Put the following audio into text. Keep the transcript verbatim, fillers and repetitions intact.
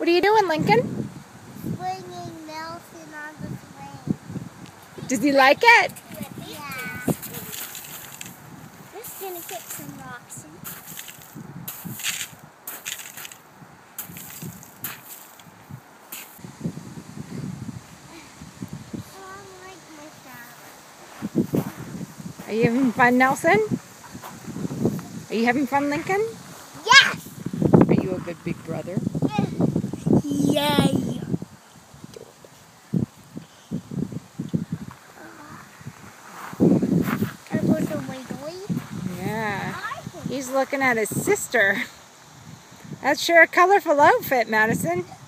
What are you doing, Lincoln? Swinging Nelson on the swing. Does he like it? Yeah. Just gonna kick some rocks in. Are you having fun, Nelson? Are you having fun, Lincoln? Yes! Are you a good big brother? Yay! Yeah. He's looking at his sister. That's sure a colorful outfit, Madison.